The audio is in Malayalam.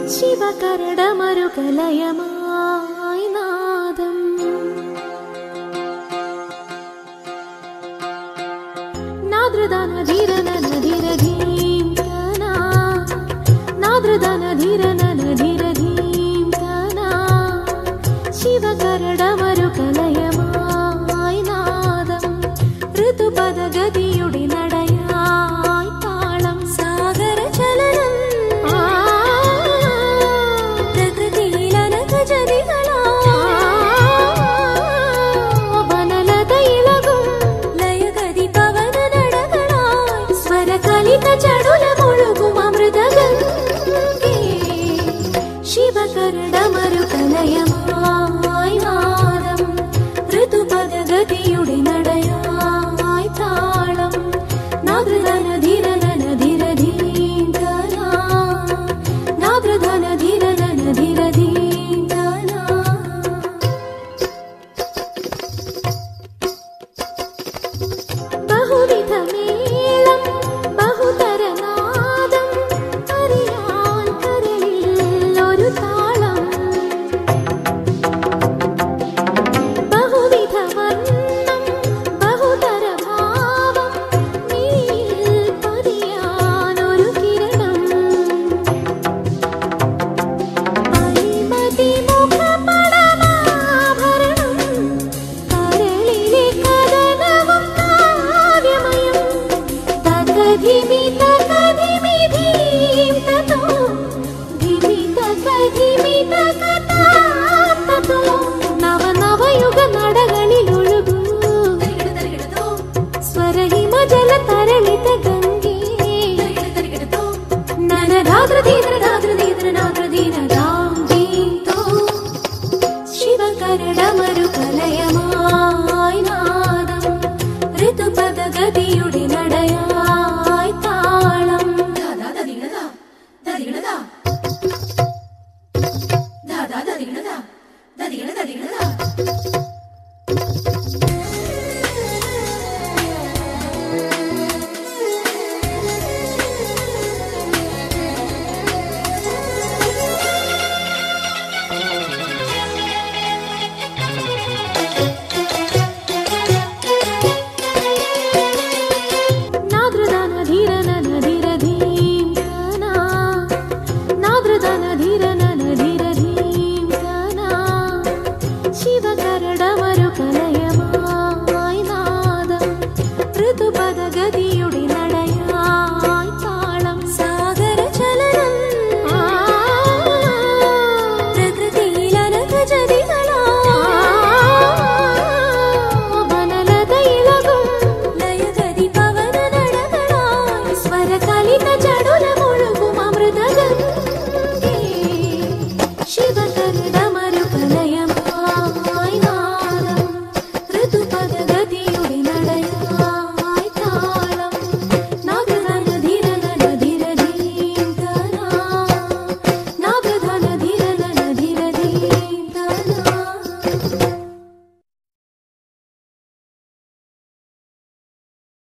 ശിവകരടമരുകലയമായി നാദം നാദ്രദാന ധീരന നധീര ധീം കനാ നാദ്രദാന ധീരന നധീര ധീം കനാ ശിവകരടമരുകലയമായി നാദം ഋതുപദഗതിയുടെ നടയായി താളം സാഗര ചലനം ശിവകരടമരുകലയമായി നാദം ഋതുപദഗതിയുടെ നടയായി താളം നാദ്രദാന ധീരന നധീര ധീം കനാ നാദ്രദാന ധീരന നധീര ധീം കനാ ബഹുവിധ മേളം ബഹുതര നാദം അറിയാൻ കരളിൽ ഒരു താളം ബഹുവിധ വർണ്ണം ബഹുതര ഭാവം നീയിൽ പതിയാൻ ഒരു കിരണം പരിമതി മുഖപടമാഭരണം കരളിലെ കഥനവും കാവ്യമയം തകധിമി തകധിമി ധീം തതോ ധിമി തകധിമി തകതാം തതോ നവനവയുഗ നടകളിൽ ഒഴുകൂ സ്വരഹിമജല തരളിത ഗംഗേ നനധാദ്രധീദ്ര ധാദ്രധീദ്ര നാദ്രധീന ധാം ധീം തോ ശിവകരടമരുകലയമായി നാദം ഋതുപദഗതിയുടെ നടയാ